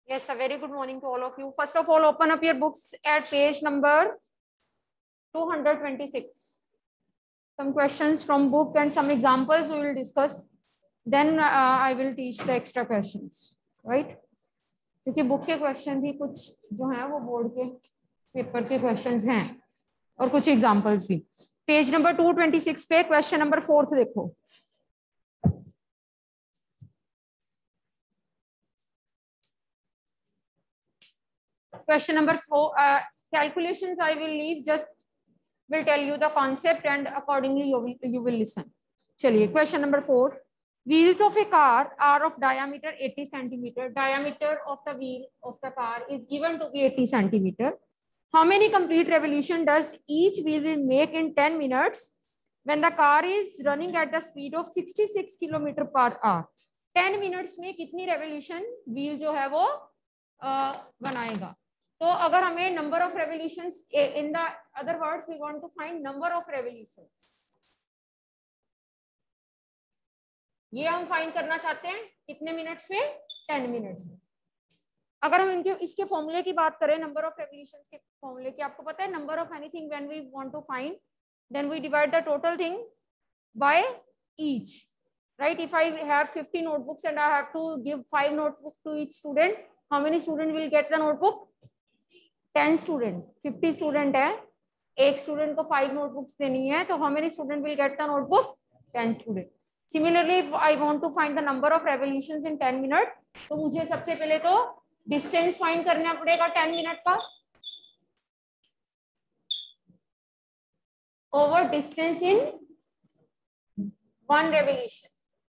Yes, a very good morning to all of you. First of all, open up your books at page number 226. Some questions from book and some examples we will discuss. Then I will teach the extra questions, right? क्योंकि book के question भी कुछ जो है वो board के paper के questions हैं और कुछ एग्जांपल्स भी. पेज नंबर 226 पे क्वेश्चन नंबर 4 देखो. Question number 4, calculations I will leave, just will tell you the concept and accordingly you will listen. चलिए, question number 4. Wheels of a car are of diameter 80 centimeter. Diameter of the wheel of the car is given to be 80 centimeter. How many complete revolution does each wheel will make in 10 minutes when the car is running at the speed of 66 km per hour? 10 minutes में कितनी revolution wheel जो है वो बनाएगा? तो अगर हमें number of revolutions, in the other words we want to find number of revolutions, ये हम फाइंड करना चाहते हैं कितने मिनट्स में? 10 मिनट्स में. अगर हम इनके इसके फॉर्मूले की बात करें, नंबर ऑफ रेवोल्यूशंस के फॉर्मूले की, आपको पता है number of anything when we want to find then we divide the total thing by each, right? If I have 50 notebooks and I have to give 5 notebooks to each student, how many student will get the notebook? 10 student. 50 student है, एक student को 5 notebooks देनी है, तो how many student will get the notebook? 10 student. Similarly I want to find the number of revolutions in 10 minute, तो मुझे सबसे पहले तो डिस्टेंस फाइंड करना पड़ेगा 10 मिनट का over distance in 1 revolution.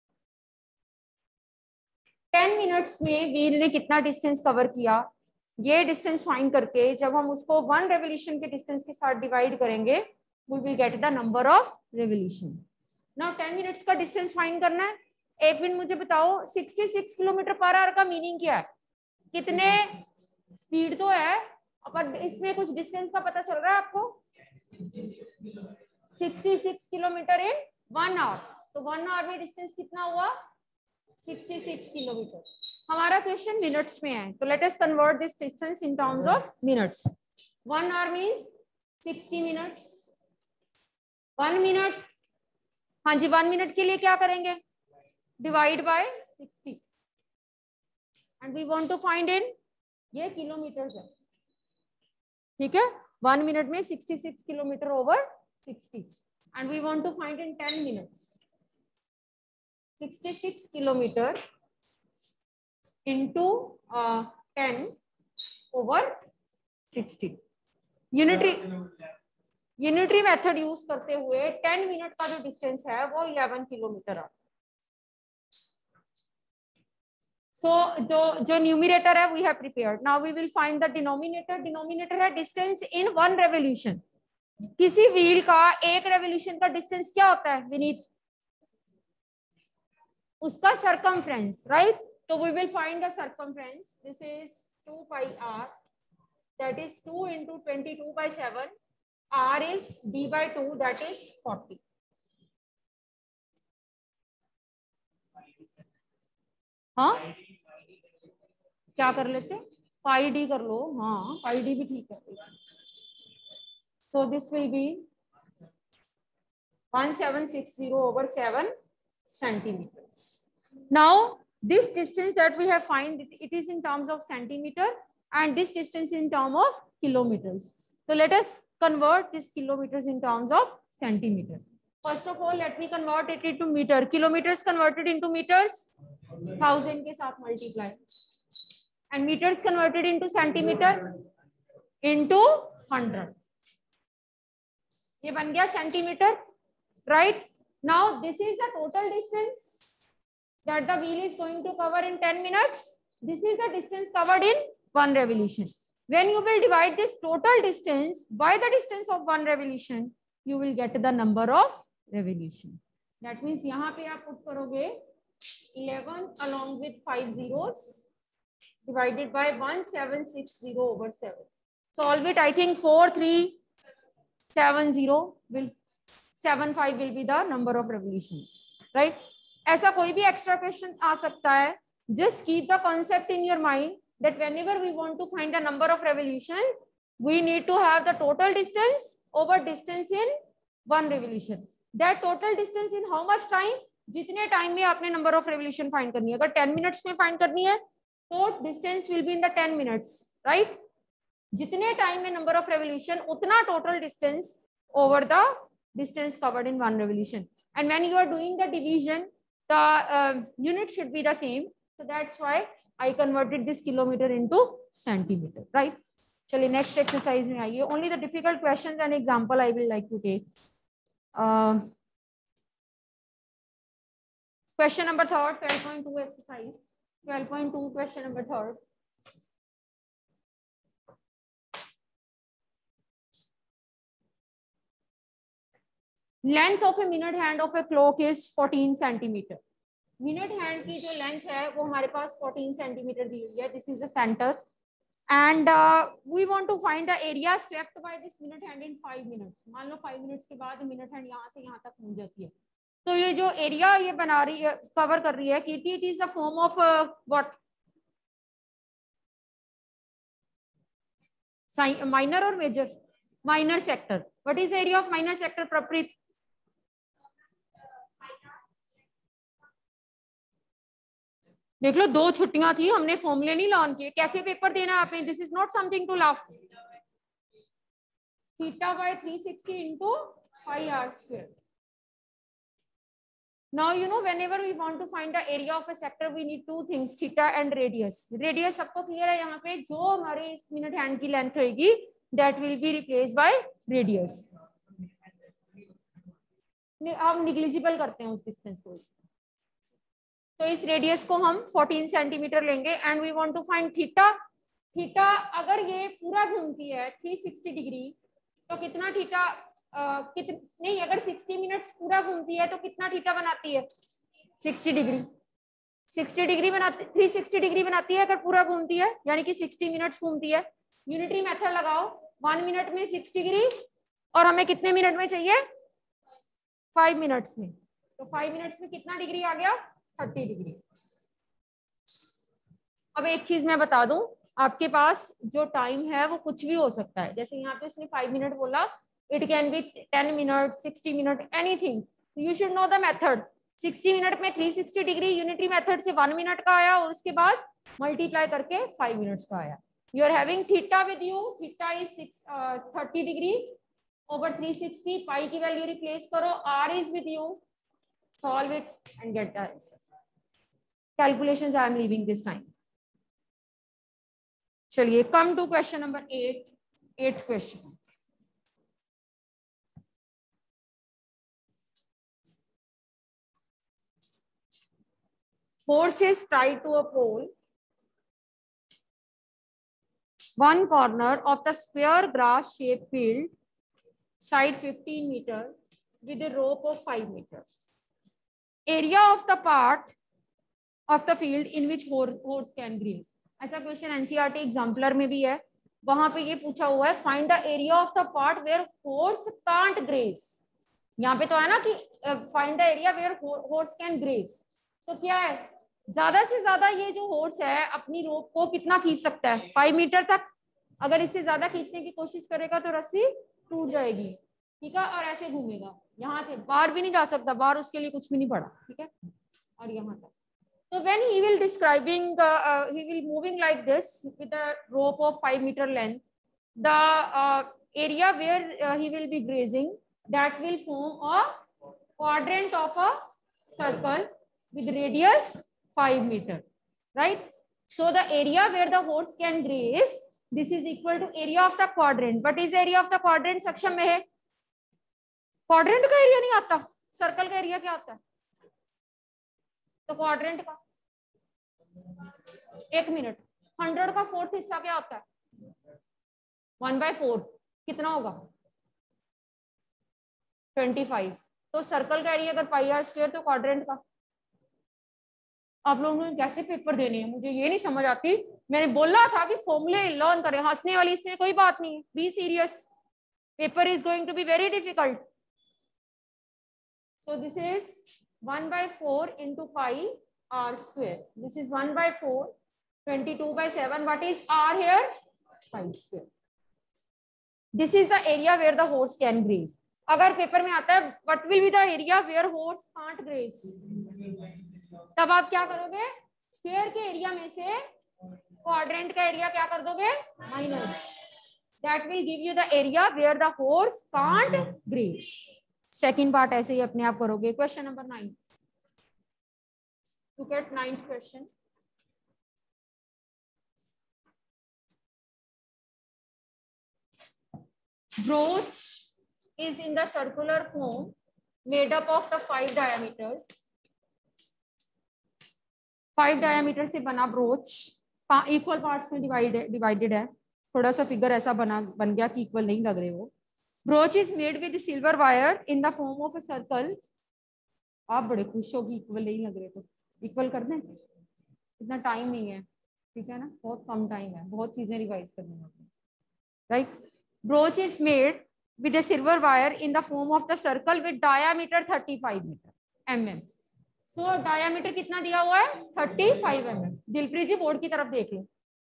10 minutes में व्हील ने कितना डिस्टेंस कवर किया, ये डिस्टेंस फाइंड करके जब हम उसको 1 रेवोल्यूशन के डिस्टेंस के साथ डिवाइड करेंगे, we will get the number of revolution. Now 10 minutes का डिस्टेंस फाइंड करना है. एक मिनट मुझे बताओ 66 किलोमीटर पर आवर का मीनिंग क्या है? कितने स्पीड तो है, पर इसमें कुछ डिस्टेंस का पता चल रहा है आपको? 66 किलोमीटर इन 1 आवर. तो 1 आवर में डिस्टेंस कितना हुआ? 66 किलोमीटर. हमारा क्वेश्चन मिनट्स में है, तो let us convert this distance in terms of minutes. 1 hour means 60 minutes. 1 minute, हाँ जी, 1 मिनट के लिए क्या करेंगे? Divide by 60. And we want to find in, ये किलोमीटर्स है, ठीक है? 1 मिनट में 66 kilometre over 60 and we want to find in 10 minutes 66 kilometre into 10 over 60. Unitary method use करते हुए 10 मिनट का जो डिस्टेंस है वो 11 किलोमीटर है. सो जो न्यूमरेटर है we have prepared. Now we will find the denominator. Denominator है डिस्टेंस इन 1 रेवोल्यूशन. किसी व्हील का एक रेवोल्यूशन का डिस्टेंस क्या होता है विनीत? उसका circumference, right? So we will find the circumference. This is 2 pi r, that is 2 into 22 by 7. R is d by 2, that is 40. हाँ, क्या कर लेते? पाई डी कर लो. हाँ, पाई डी भी ठीक है. So this will be 1760 over 7 centimeters. Now this distance that we have find, it is in terms of centimeter and this distance in terms of kilometers. So let us convert this kilometers in terms of centimeter. First of all, let me convert it into meter. Kilometers converted into meters 1000 के साथ multiply, and meters converted into centimeter into 100. ये बन गया centimeter, right? Now this is the total distance that the wheel is going to cover in 10 minutes. This is the distance covered in 1 revolution. When you will divide this total distance by the distance of 1 revolution, you will get the number of revolution. That means यहाँ पे आप put करोगे 11 along with 5 zeros divided by 1760 over 7. Solve it. I think 4370 will 75 will be the number of revolutions, right? ऐसा कोई भी extra question आ सकता है. Just keep the concept in your mind that whenever we want to find the number of revolution, we need to have the total distance over distance in one revolution. That total distance in how much time? जितने time में आपने number of revolution find करनी है, अगर 10 minutes में find करनी है तो distance will be in the 10 minutes, right? जितने टाइम में नंबर ऑफ रेवोल्यूशन उतना total distance over the distance covered in one revolution. And when you are doing the division the unit should be the same, so that's why I converted this kilometre into centimetre, right? चलिए next exercise में आइए. Only the difficult questions and example I will like to take. Question number 3, 12.2 exercise. 12.2 question number 3. Length of a minute hand of a clock is 14 centimeter. Minute hand की जो length है वो हमारे पास 14 centimeter दी हुई है. This is the center. And we want to find the area swept by this minute hand in 5 minutes. मान लो 5 minutes के बाद minute hand यहाँ से यहाँ तक पहुँच जाती है. तो ये जो एरिया ये बना रही है, कवर कर रही है, कीटी, it is a form of what? Minor और major? Minor sector. What is area of minor sector, प्रप्रीत? देख लो, 2 छुट्टियां थी, हमने फॉर्मूले नहीं लर्न किए. कैसे पेपर देना आपने? This is not something to laugh. Theta by 360 into pi r square. Now you know whenever we want to find the area of a sector we need 2 things, theta and radius. Radius सबको clear है? यहाँ पे जो हमारे इस minute hand की length रहेगी that will be replaced by radius. हम निग्लिजिबल करते हैं उस डिस्टेंस को. तो इस रेडियस को हम 14 सेंटीमीटर लेंगे and we want to find theta. Theta अगर ये पूरा घूमती है 360 डिग्री तो कितना थीटा नहीं, अगर 60 मिनट्स पूरा घूमती है तो कितना थीटा बनाती है? 60 डिग्री. 60 डिग्री बनाती, 360 डिग्री बनाती है अगर पूरा घूमती है, यानी कि 60 मिनट्स घूमती है. यूनिटरी मेथड लगाओ. 1 मिनट में 6 डिग्री और हमें कितने मिनट में चाहिए? 5 मिनट्स में. तो 5 मिनट्स में कितना डिग्री आ गया? 30 डिग्री. अब एक चीज मैं बता दूं, आपके पास जो टाइम है वो कुछ भी हो सकता है. जैसे यहाँ पे उसने 5 मिनट बोला, it can be 10 minutes, 60 minutes, anything. You should know the method. 60 minute में 360 डिग्री यूनिटरी मेथड से 1 मिनट का आया और उसके बाद मल्टीप्लाई करके 5 मिनट्स का आया. You are having theta with you. Theta is 30 degree over 360. Pi की वैल्यू रिप्लेस करो. R is with you. Solve it and get the answer. Calculations I am leaving this time. चलिए, come to question number 8. 8th question. Horse is tied to a pole. One corner of the square grass-shaped field, side 15 meter, with a rope of 5 meter. Area of the part of the field in which horse can graze. ऐसा question NCERT exemplar में भी है. वहां पे ये पूछा हुआ है, find the area of the part where horse can't graze. यहाँ पे तो है ना कि find the area where horse can graze. तो क्या है? ज्यादा से ज्यादा ये जो हॉर्स है अपनी रोप को कितना खींच सकता है? 5 मीटर तक. अगर इससे ज्यादा खींचने की कोशिश करेगा तो रस्सी टूट जाएगी. ठीक है, और ऐसे घूमेगा. यहाँ थे बाहर भी नहीं जा सकता, बाहर उसके लिए कुछ भी नहीं पड़ा. ठीक है, और यहाँ तक. तो when he will describing he will moving like this with a rope of 5 meter length, the area where he will be grazing, that will form a quadrant of a circle with radius 5 meter, right? So the area where the horse can graze, this is equal to area of the quadrant. But is area of the quadrant सक्षम में है? Quadrant का area नहीं आता. Circle का area क्या आता है? तो क्वाड्रेंट का 1 मिनट. 100 का 4th हिस्सा क्या होता है? 1/4. कितना होगा? 25. तो सर्कल का एरिया अगर पाई आर स्क्वायर, तो क्वाड्रेंट का. आप लोगों ने कैसे पेपर देने हैं मुझे ये नहीं समझ आती. मैंने बोला था कि फॉर्मूले लर्न करें. हंसने वाली इसमें कोई बात नहीं है. Be serious. Paper is going to be very difficult. So this is 1/4 into pi r square. This is 1/4 22/7. What is R here? 5 square. This is the area where the horse can graze. अगर paper में आता है what will be the area where horse can't graze, तब आप क्या करोगे? Square के area में से क्वाड्रेंट का एरिया क्या कर दोगे? Minus. That will give you the area where the horse can't graze. Second part ऐसे ही अपने आप करोगे. Question number 9. Look at 9th question. Brooch is in the circular form made up of the 5 diameters. 5 diameter से बना brooch equal parts में divided है. थोड़ा सा फिगर ऐसा बन गया कि इक्वल नहीं लग रहे वो. Brooch is made with silver wire in the form of a circle. आप बड़े खुश हो कि इक्वल नहीं लग रहे तो इक्वल कर दें. इतना टाइम नहीं है, ठीक है ना, बहुत कम टाइम है, बहुत चीजें रिवाइज करनी होती. Right. Brooch is made with a silver wire in the form of the circle with diameter 35 mm. So diameter कितना दिया हुआ है? 35 mm. दिलप्रीत जी बोर्ड की तरफ देख लो.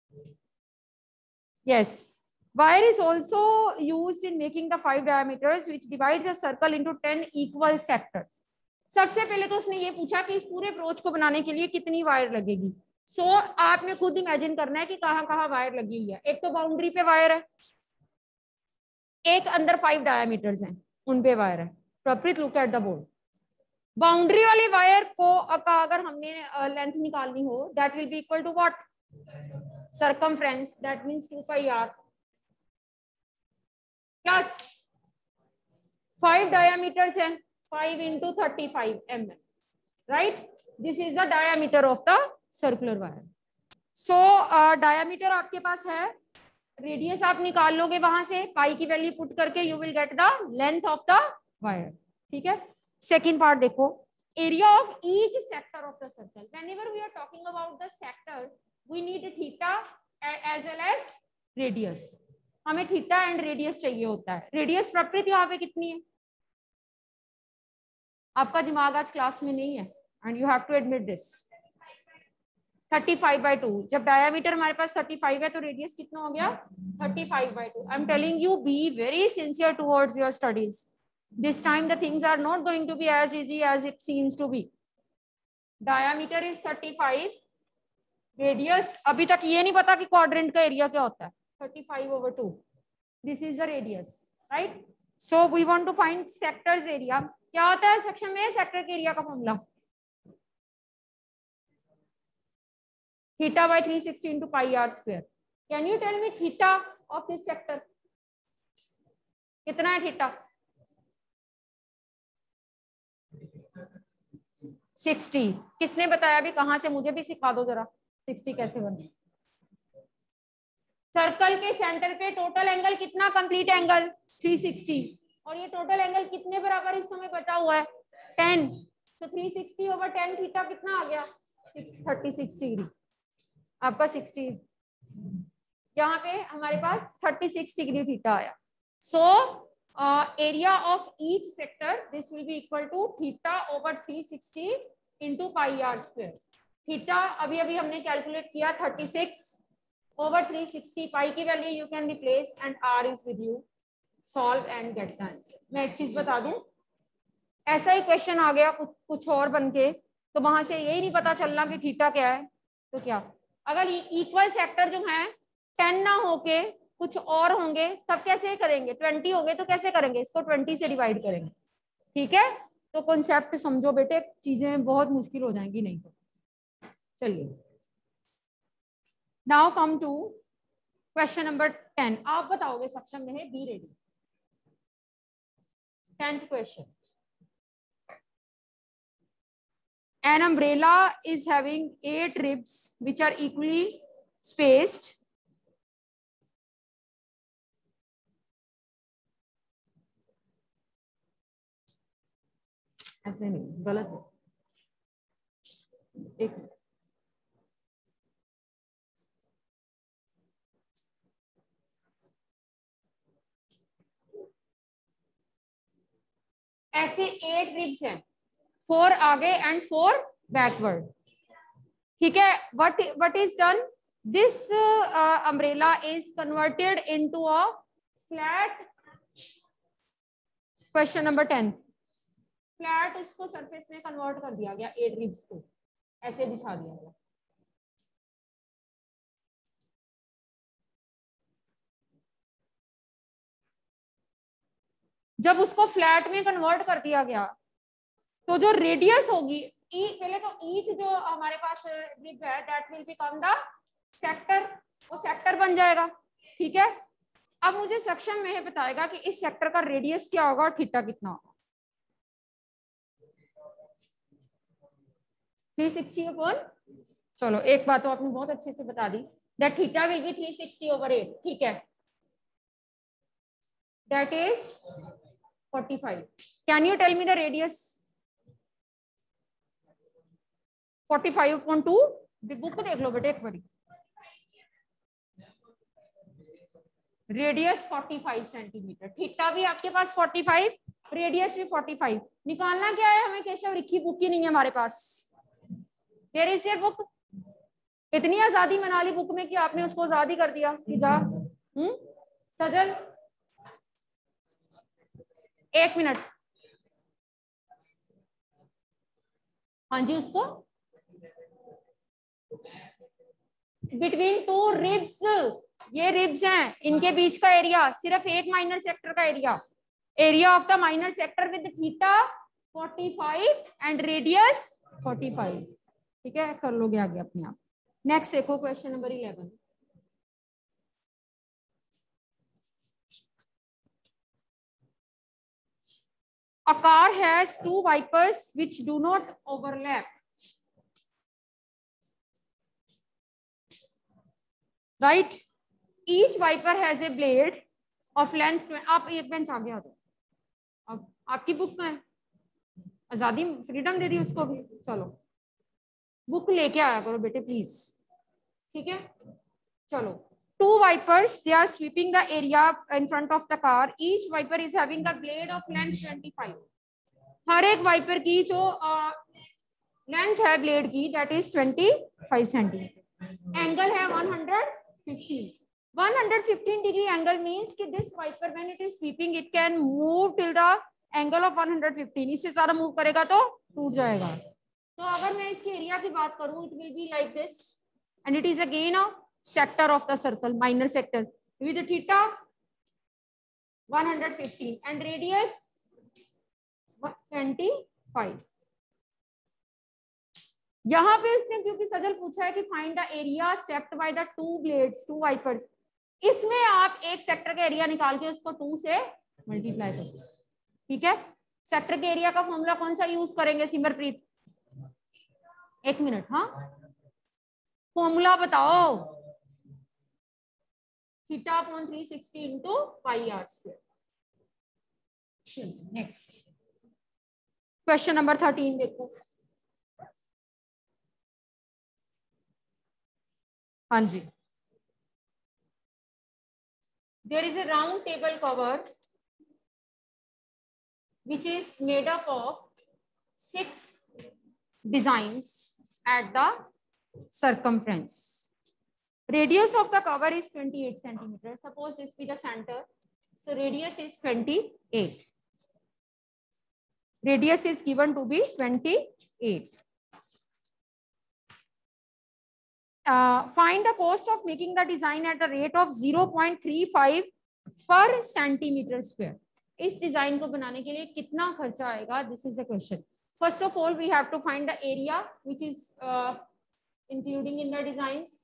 Yes. Wire is also used in making the 5 diameters which divides a circle into 10 equal sectors. सबसे पहले तो उसने ये पूछा कि इस पूरे ब्रोच को बनाने के लिए कितनी वायर लगेगी. So आपने खुद इमेजिन करना है कि कहाँ कहाँ वायर लगी हुई है. एक तो बाउंड्री पे वायर है, एक अंदर 5 डायमीटर्स हैं उन पे वायर है. Properly look at the board. Boundary वाली वायर को अगर हमने लेंथ निकालनी हो that will be equal to what? Circumference. That means 2πr plus 5 diameters हैं 5 into 35 mm. Right. This is the diameter of the circular wire. So diameter आपके पास है, रेडियस आप निकाल लोगे वहां से पाई की वैल्यू पुट करके, you will get the length of the wire. ठीक है. सेकेंड पार्ट देखो. Area of each sector of the circle. Whenever we are talking about the sector we need theta as well as radius. हमें theta and radius चाहिए होता है. Radius property यहाँ पे कितनी है? आपका दिमाग आज क्लास में नहीं है and you have to admit this. 35/2. जब डायमीटर हमारे पास 35 है तो रेडियस कितना हो गया? 35/2. I am telling you be very sincere towards your studies. This time the things are not going to be as easy as it seems to be. Diameter is 35. Radius अभी तक ये नहीं पता कि क्वाड्रेंट का एरिया क्या होता है. 35/2. This is the radius. Right. So we want to find sectors area. क्या होता है सेक्शन में? सेक्टर के एरिया का formula theta by 360 into pi r square. Can you tell me theta of this sector? कितना है थीटा? 60. किसने बताया अभी? कहां से? मुझे भी सिखा दो जरा 60 कैसे बने. सर्कल के सेंटर पे टोटल एंगल कितना? Complete angle 360. और ये टोटल एंगल कितने बराबर इस समय बचा हुआ है? 10. तो 360/10 थीटा कितना आ गया? 36 डिग्री. आपका 60 यहाँ पे हमारे पास 36 डिग्री थीटा आया. So area of each sector this will be equal to theta over 360 into pi r square. Theta अभी अभी हमने कैलकुलेट किया 36/360. पाई की value you can replace and r is with you. Solve and get the answer. मैं एक चीज बता दूं, ऐसा ही क्वेश्चन आ गया कुछ और बनके तो वहां से यही नहीं पता चलना कि थीटा क्या है. तो क्या अगर इक्वल सेक्टर जो है 10 ना होके कुछ और होंगे तब कैसे करेंगे? 20 होंगे तो कैसे करेंगे? इसको 20 से डिवाइड करेंगे. ठीक है. तो कॉन्सेप्ट समझो बेटे, चीजें बहुत मुश्किल हो जाएंगी नहीं तो. चलिए now come to question number 10. आप बताओगे सक्षम में है, be ready. 10th question. An umbrella is having 8 ribs which are equally spaced. ऐसे नहीं, गलत है. एक ऐसे 8 रिब्स हैं, 4 आगे एंड 4 बैकवर्ड. ठीक है. What is done? This umbrella is converted into a flat. Question number 10. Flat उसको सरफेस में कन्वर्ट कर दिया गया 8 रिब्स को, ऐसे बिछा दिया गया. जब उसको फ्लैट में कन्वर्ट कर दिया गया तो जो रेडियस होगी, पहले तो ईच जो हमारे पास रिब है that will become the sector, वो सेक्टर बन जाएगा. ठीक है. अब मुझे सेक्शन में बताएगा कि इस सेक्टर का रेडियस क्या होगा और थीटा कितना होगा. 360 अपॉन, चलो एक बात तो आपने बहुत अच्छे से बता दी, दैट थीटा विल बी 360/8. ठीक है, that is 45. Can you tell me the radius? 45/2. Book देख लो बेटे एक बारी. रेडियस 45 सेंटीमीटर, थीटा भी आपके पास 45, रेडियस भी 45. निकालना क्या है हमें केशव? रिक्की बुक ही नहीं है हमारे पास. There is your book. इतनी आजादी मना ली बुक में कि आपने उसको आजादी कर दिया कि जा. सजल एक मिनट. हाँ जी, उसको बिटवीन 2 रिब्स, ये रिब्स हैं, इनके बीच का एरिया सिर्फ एक माइनर सेक्टर का area, area of the minor sector with theta 45 and radius 45. ठीक है, कर लोगे आगे अपने आप. नेक्स्ट देखो question number 11. A car has 2 wipers which do not overlap. Right? Each wiper has a blade of length. आप एक बेंच आगे आ जाओ. अब आपकी बुक में आजादी, फ्रीडम दे दी उसको भी. चलो बुक लेके आया करो बेटे प्लीज. ठीक है, चलो. 2 wipers, they are sweeping the area in front of the car. Each wiper is having a blade of length 25. हर एक वाइपर की जो लेंथ है ब्लेड की दैट इज 25 सेंटीमीटर. एंगल है 115. 115 डिग्री एंगल मींस कि this wiper when it is sweeping it can move till the angle of 115. इससे ज्यादा move करेगा तो टूट जाएगा. तो अगर मैं इसके एरिया की बात करूं it will be like this and it is again a sector of the circle, minor sector with theta 115 and radius 25. यहां पे इसने क्योंकि सजल पूछा है कि find the area swept by the 2 blades, 2 wipers, इसमें आप एक सेक्टर का एरिया निकाल के उसको 2 से मल्टीप्लाई करो. ठीक है, सेक्टर के एरिया का फॉर्मूला कौन सा यूज करेंगे सिमरप्रीत? एक मिनट. हाँ, फॉर्मूला बताओ. Theta upon 360 into pi r square. Next question number 13 देखो. हाँ जी. There is a round table cover which is made up of 6 designs at the circumference. Radius of the cover is 28 centimeters. Suppose this be the center. So radius is 28. Radius is given to be 28. Find the cost of making the design at the rate of 0.35 per centimeter square. इस design को बनाने के लिए कितना खर्चा आएगा? This is the question. First of all we have to find the area which is including in the designs.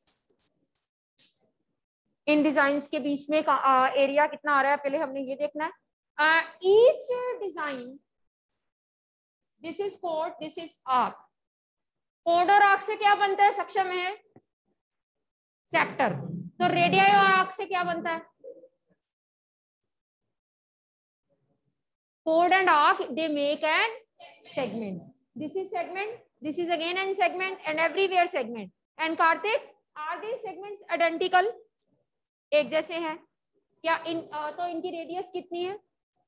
In designs के बीच में एरिया कितना आ रहा है पहले हमने ये देखना है. Each design, this is code, this is arc. Code और आर्क से क्या बनता है? सक्षम है सेक्टर. तो रेडियस और आर्क से क्या बनता है? Chord and arc, they make an segment. This is segment, this is again an segment and everywhere segment. And Karthik, are these segments identical? एक जैसे हैं क्या? तो इनकी रेडियस कितनी है?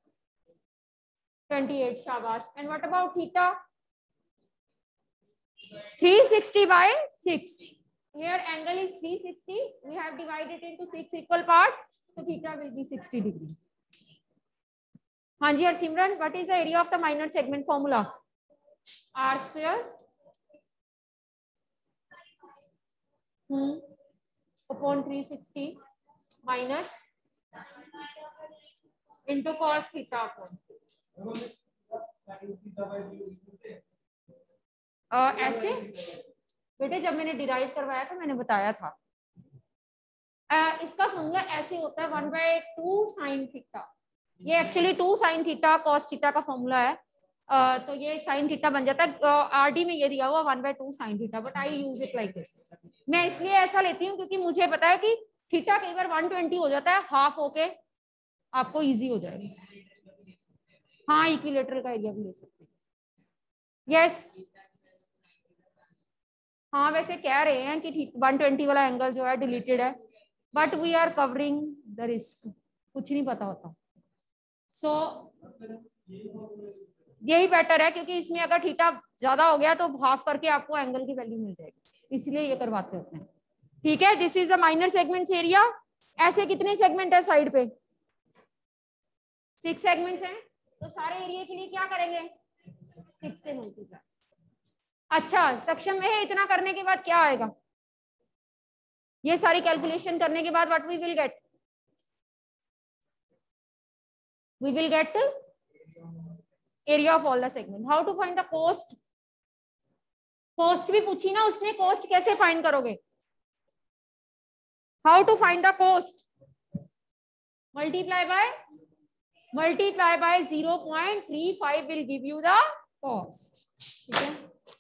28. शाबाश. And what about theta? 360/6. here angle is 360. We have divided into 6 equal part, so theta will be 60 degree. हाँ जी Simran, what is the area of the minor segment formula? R square upon 360 minus into cos theta upon ऐसे बेटे जब मैंने derive करवाया था मैंने बताया था इसका फॉर्मूला ऐसे होता है 1/2 sin थीटा. ये actually 2 sin theta cos theta का फॉर्मूला है. तो ये sin थीटा बन जाता है. आरडी में ये दिया हुआ 1/2 sin theta, but I use it like this. मैं इसलिए ऐसा लेती हूँ क्योंकि मुझे पता है कि थीटा कई बार 120 हो जाता है, हाफ होके आपको इजी हो जाएगा. हाँ इक्विलेटरल का एरिया भी ले सकते हैं. यस हाँ वैसे कह रहे हैं कि 120 वाला एंगल जो है डिलीटेड है, but we are covering the risk. कुछ नहीं पता होता. सो यही बेटर है क्योंकि इसमें अगर थीटा ज्यादा हो गया तो हाफ करके आपको एंगल की वैल्यू मिल जाएगी, इसलिए ये करवाते होते हैं. ठीक है, this is the minor segments area. ऐसे कितने सेगमेंट है साइड पे? 6 सेगमेंट्स हैं. तो सारे एरिया के लिए क्या करेंगे? 6 से मल्टीप्लाई. अच्छा सक्षम है इतना करने के बाद क्या आएगा? ये सारी कैलकुलेशन करने के बाद what we will get? We will get area of all the segment. How to find the cost? Cost भी पूछी ना उसने, cost कैसे find करोगे? How to find the cost? Multiply by 0.35 will give you the cost. ठीक है.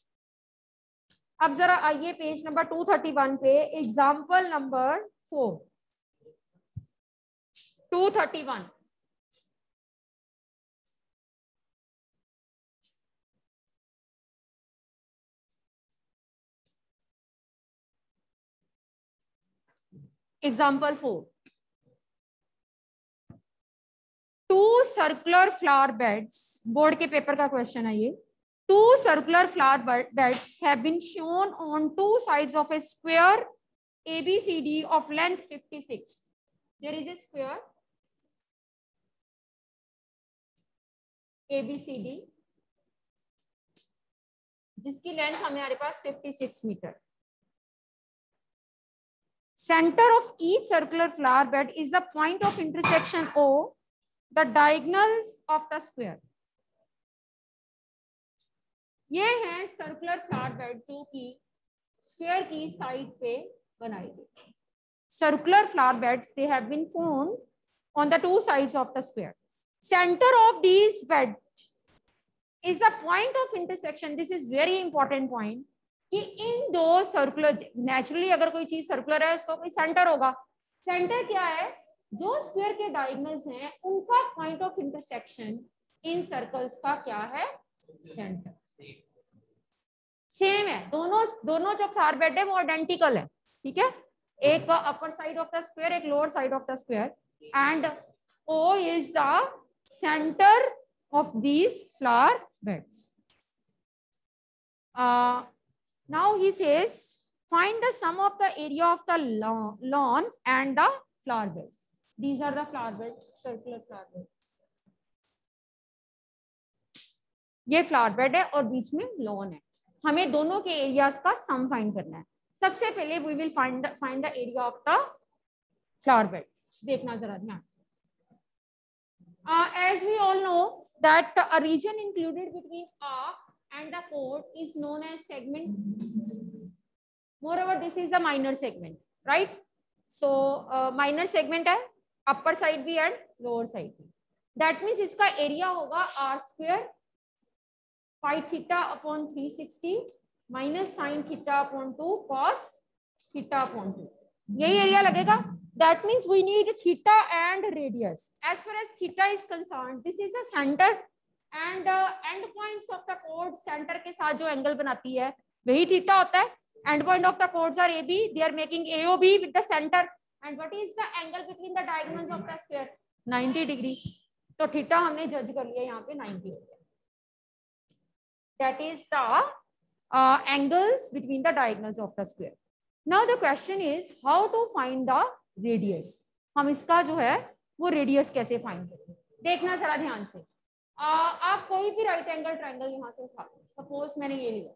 अब जरा आइए पेज नंबर 231 पे, example number 4. 231. Example 4. 2 circular flower beds, board के पेपर का क्वेश्चन है ये. 2 circular flower beds have been shown on 2 sides of a square ABCD of length 56. There is a square ABCD जिसकी लेंथ हमारे पास 56 metre. Center of each circular flower bed is the point of intersection O, the diagonals of the square. ये है circular flower bed जो कि square की side पे बनाई गई. Circular flower beds they have been found on the 2 sides of the square. Center of these beds is the point of intersection. This is very important point कि इन दो circular, naturally अगर कोई चीज circular है उसका कोई सेंटर होगा. Centre क्या है? जो स्क्वायर के डायगोनल्स हैं उनका point of intersection in circles का क्या है? सेंटर. सेम है, दोनों जो फ्लावर बेड है वो आइडेंटिकल है. ठीक है, एक upper side of the square, एक lower side of the square, and O is the center of these flower beds. Now he says find the sum of the area of the lawn and the flower beds. These are the flower beds, circular flower beds. ये flower bed है और बीच में lawn है. हमें दोनों के areas का sum find करना है. सबसे पहले we will find the area of the flower beds. देखना जरा ध्यान से. As we all know that a region included between A and the chord is known as segment. Moreover, this is the minor segment, right? So minor segment है, upper side भी and lower side भी. That means इसका area होगा r square phi theta upon 360 minus sin theta upon 2 cos theta upon 2. यही area लगेगा. That means we need theta and radius. As far as theta is concerned, this is the center and end points of the chord. Center के साथ जो angle बनाती है वही theta होता है. End point of the chords are AB. They are making AOB with the center. And what is the angle between the diagonals of the square? 90 degree. तो theta हमने जज कर लिया यहाँ पे 90 हो गया. That is the angles between the diagonals of the square. Now the question is how to find the radius. हम इसका जो है वो रेडियस कैसे फाइंड करें, देखना जरा ध्यान से। आप कोई भी राइट एंगल ट्राइंगल यहां से उठा, सपोज मैंने ये लिया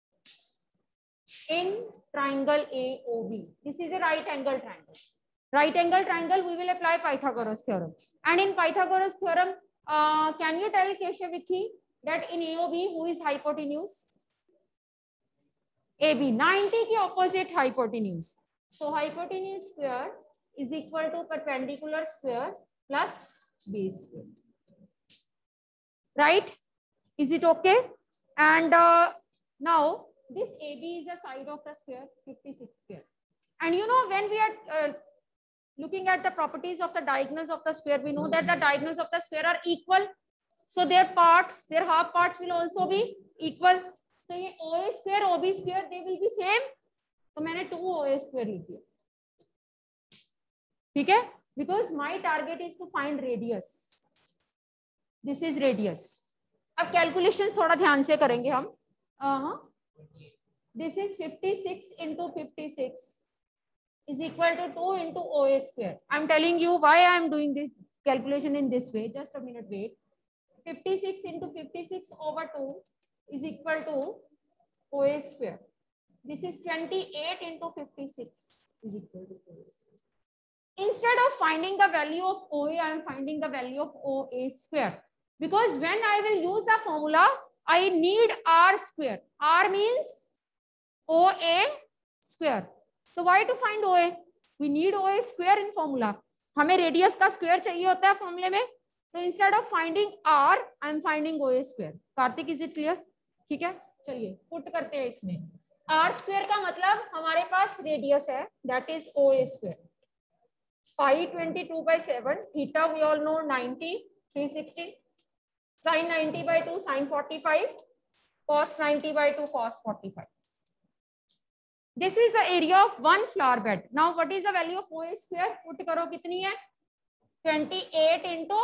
in triangle AOB, this is a right angle triangle. Right angle triangle, we will apply Pythagoras theorem. And in Pythagoras theorem, can you tell Keshav Vikhi that in AOB who is hypotenuse? AB, 90 की opposite hypotenuse. So hypotenuse square is equal to perpendicular square plus base square. Right? Is it okay? And now this AB is the side of the square, 56 square. And you know when we are looking at the properties of the diagonals of the square, we know that the diagonals of the square are equal. So their parts, their half parts will also be equal. So ये OA square, OB square, they will be same. तो मैंने 2OA square लिख दिया, ठीक है? Because my target is to find radius. This is radius. अब calculations थोड़ा ध्यान से करेंगे हम. This is 56 into 56. Is equal to 2 into OA square. I'm telling you why I am doing this calculation in this way. Just a minute, wait. 56 into 56 over 2 is equal to OA square. This is 28 into 56 is equal to OA square. Instead of finding the value of OA, I am finding the value of OA square. Because when I will use the formula, I need R square. R means OA square. So why to find OA? We need OA square in formula. हमें radius का square चाहिए होता है फॉर्मूले में. तो instead of finding R, I am finding OA square. Kartik, is it clear? ठीक है, चलिए पुट करते हैं इसमें. R स्क्वायर का मतलब हमारे पास रेडियस है, that is OA square. Pi 22/7, theta we all know 90, 360, sin 90/2 sin 45, cos 90/2 cos 45. This is the area of one flower bed. Now what is the value of OA square? Put करो कितनी है? 28 into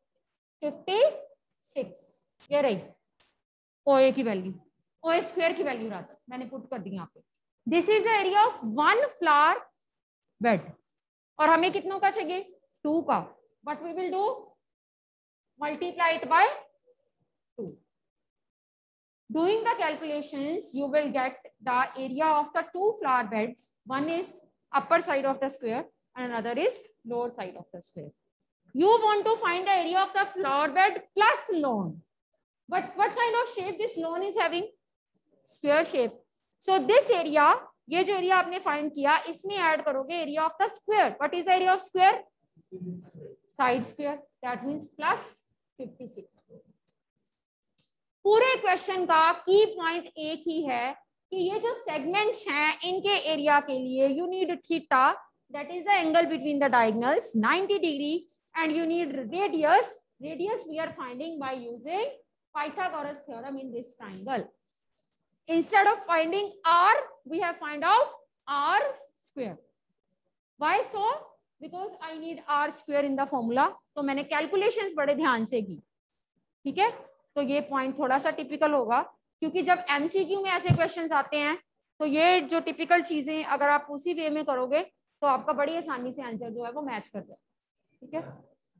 56. ये रही OA की value, OA square की value रात मैंने put कर दी यहाँ पे. This is the area of one flower bed. और हमें कितनों का चाहिए? 2 का. What we will do? Multiply it by 2. Doing the calculations, you will get the area of the 2 flower beds. One is upper side of the square and another is lower side of the square. You want to find the area of the flower bed plus lawn. But what kind of shape this lawn is having? Square shape. So this area, ये जो area आपने find किया, इसमें add करोगे area of the square. What is the area of square? Side square. That means plus 56. पूरे question का की point एक ही है कि ये जो सेगमेंट्स हैं इनके एरिया के लिए you need theta, that is the angle between the diagonals 90 degree, and you need radius. Radius we are finding by using Pythagoras theorem in this triangle. Instead of finding R, we have find out R square. Why so? Because I need R square in the formula. तो मैंने calculations बड़े ध्यान से की, ठीक है? तो ये पॉइंट थोड़ा सा टिपिकल होगा, क्योंकि जब एमसीक्यू में ऐसे क्वेश्चंस आते हैं तो ये जो टिपिकल चीजें अगर आप उसी वे में करोगे तो आपका बड़ी आसानी से आंसर जो है वो मैच कर जाए. ठीक है,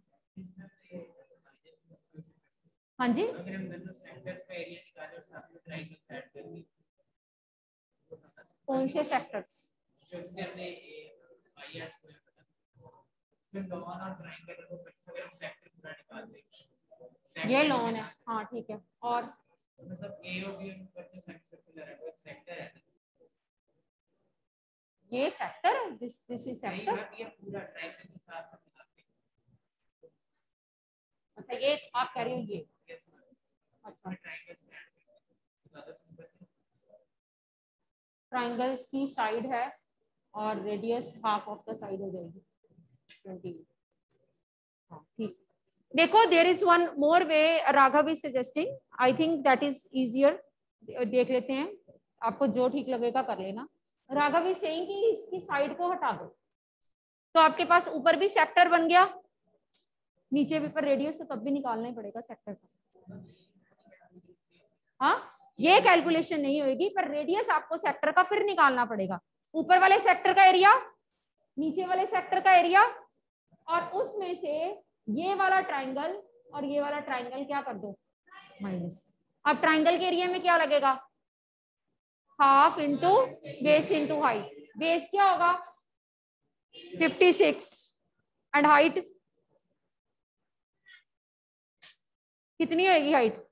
हाँ जी. कौन से सेक्टर्स? ये लोन है, हाँ ठीक है. और मतलब ये सेक्टर है, दिस इज सेक्टर. अच्छा ये आप कह रहे हो ये. अच्छा, ट्राइंगल्स की साइड है और radius half of the side हो जाएगी 20. हाँ ठीक. देखो, there is one more way Raghav is suggesting, I think that is easier. देख लेते हैं, आपको जो ठीक लगेगा कर लेना. राघव इज सेइंग कि इसकी साइड को हटा दो तो आपके पास ऊपर भी सेक्टर बन गया, नीचे भी पर रेडियस तो तब भी निकालना ही पड़ेगा सेक्टर का. हाँ, ये कैलकुलेशन नहीं होगी पर रेडियस आपको सेक्टर का फिर निकालना पड़ेगा. ऊपर वाले सेक्टर का एरिया, नीचे वाले सेक्टर का एरिया, और उसमें से ये वाला ट्राइंगल और ये वाला ट्राइंगल क्या कर दो, माइनस। अब ट्राइंगल के एरिया में क्या लगेगा, half into base into height. Base क्या होगा 56 एंड हाइट कितनी होगी, हाइट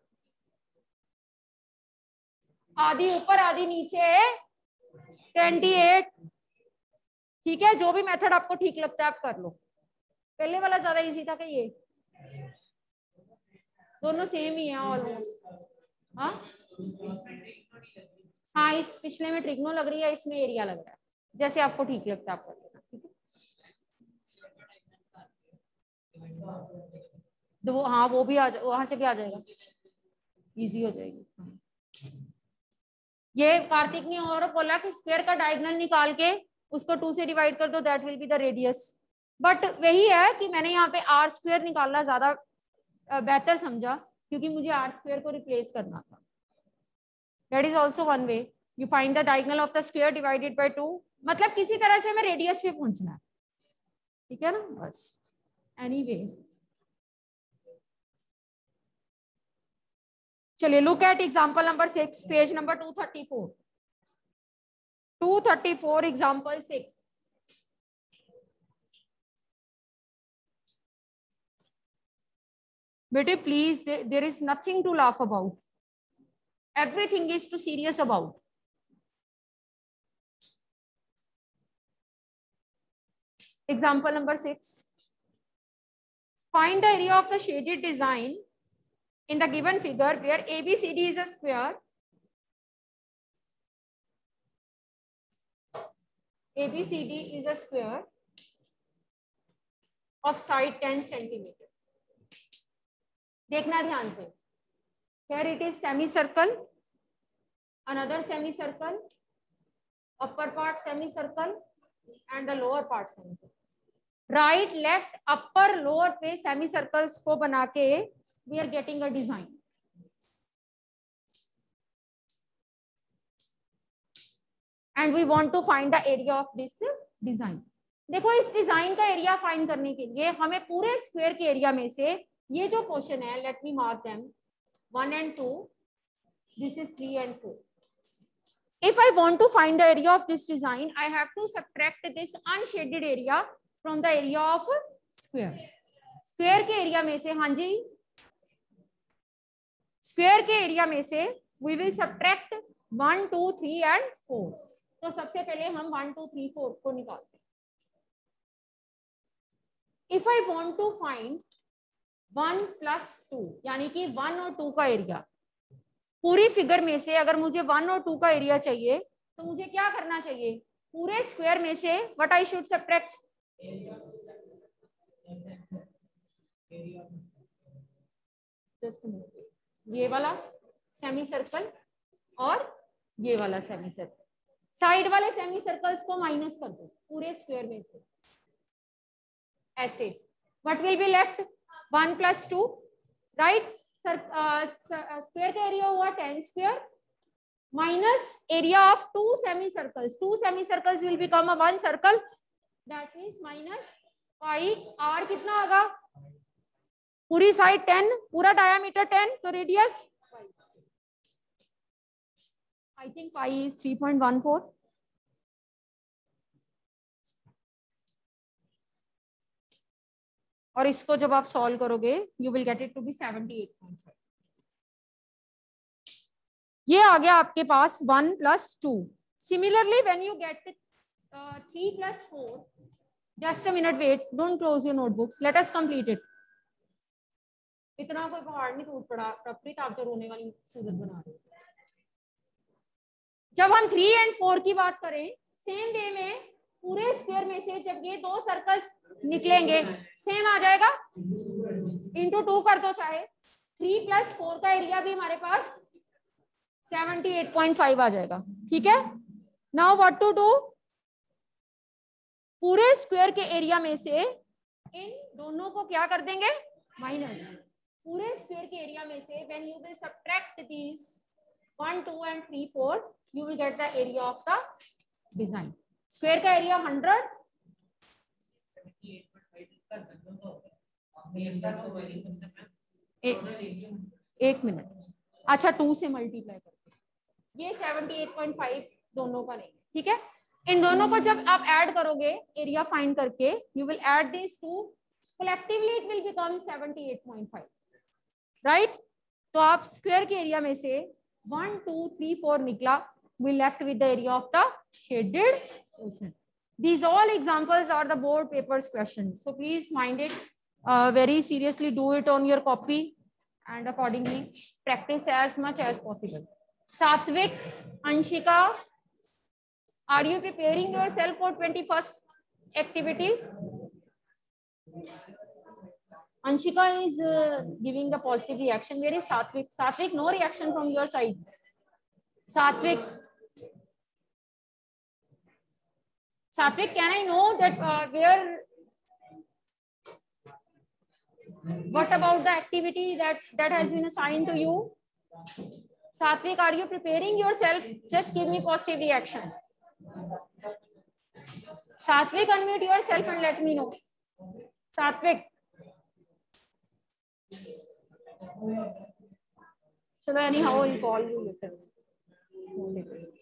आधी ऊपर आधी नीचे 28। ठीक है, जो भी मेथड आपको ठीक लगता है आप कर लो। पहले वाला ज्यादा इजी था कि ये, दोनों सेम ही है ऑलमोस्ट। हाँ हाँ, इस पिछले में ट्रिग्नो लग रही है, इसमें एरिया लग रहा है, जैसे आपको ठीक लगता है आप कर लेना। ठीक है, तो हाँ वो भी वहां से भी आ जाएगा, इजी हो जाएगी। ये कार्तिक ने और बोला कि स्क्वायर का डायगोनल निकाल के उसको 2 से डिवाइड कर दो, that will be the radius. But वही है कि मैंने यहाँ पे आर स्क्वायर निकालना ज्यादा बेहतर समझा, क्योंकि मुझे आर स्क्वायर को रिप्लेस करना था। That is also one way, you find the diagonal of the square divided by 2, मतलब किसी तरह से हमें रेडियस पे पहुंचना है। ठीक है ना, बस एनीवे। चलिए look at example number 6, page number 234। 234 example 6। बेटे please, there is nothing to laugh about, everything is too serious about. Example number 6. Find the area of the shaded design in the given figure where ABCD is a square. ABCD is a square of side 10 centimeter. देखना ध्यान से. Here it is semicircle, another semicircle, upper part semicircle, and the lower part semicircle. Right left upper lower पे semicircles को बना के we are getting a design. And we want to find the area of this design. देखो इस design का area find करने के लिए हमें पूरे स्क्वायर के एरिया में से ये जो पोर्शन है, let me mark them 1 and 2, this is 3 and 4. If I want to find the area of this design, I have to subtract this unshaded area from the area of square. Square के area में से, हाँ जी, square के area में से we will subtract 1, 2, 3 and 4. तो सबसे पहले हम 1, 2, 3, 4 को निकालते हैं. If I want to find 1 plus 2, यानी कि 1 और 2 का एरिया, पूरी फिगर में से अगर मुझे 1 और 2 का एरिया चाहिए तो मुझे क्या करना चाहिए, पूरे स्क्वायर में से व्हाट आई शुड सब्ट्रैक्ट, ये वाला सेमी सर्कल और ये वाला सेमी सर्कल, साइड वाले सेमी सर्कल्स को माइनस कर दो पूरे स्क्वायर में से, ऐसे what will be left 1 plus 2, right. Square का एरिया हुआ 10 square minus area of 2 semicircles. 2 semicircles will become a 1 circle, that means minus 5. r कितना होगा, पूरी साइड 10, पूरा डायामीटर 10, तो radius I think pi is 3.14. और इसको जब आप सॉल्व करोगे you will get it to be 78.5. ये आ गया आपके पास 1 plus 2. Similarly when you get 3 plus 4, just a minute wait, don't close your notebooks, let us complete it. इतना कोई पहाड़ नहीं टूट पड़ा, प्रॉपर्टी आप जो रोने वाली सूरत बना रहे हो. जब हम 3 and 4 की बात करें, सेम वे में पूरे स्क्वायर में से जब ये 2 सर्कल्स निकलेंगे सेम आ जाएगा, इंटू 2 कर दो, चाहे 3 plus 4 का एरिया भी हमारे पास 78.5 आ जाएगा. ठीक है, नाउ व्हाट टू डू, पूरे स्क्वायर के एरिया में से इन दोनों को क्या कर देंगे, माइनस. पूरे स्क्वायर के एरिया में से when you will subtract this 1, 2 and 3, 4, you will get the area of the design. Square का एरिया 100, एक मिनट, अच्छा 2 से मल्टीप्लाई करके ये 78.5 दोनों का नहीं, ठीक है। इन दोनों को जब आप ऐड करोगे एरिया फाइंड करके, you will add this two, collectively it will become 78.5, right. तो आप स्क्वायर के एरिया में से 1 2 3 4 निकला, we left with the area of the shaded portion. These all examples are the board papers questions, so please mind it very seriously, do it on your copy and accordingly practice as much as possible. Satvik, Anshika, are you preparing yourself for 21st activity? Anshika is giving the positive reaction. Where is Satvik? Satvik, no reaction from your side. Satvik, Satvik, can I know that where? What about the activity that has been assigned to you? Satvik, are you preparing yourself? Just give me positive reaction. Satvik, unmute yourself and let me know. Satvik. So anyhow, I'll call you later.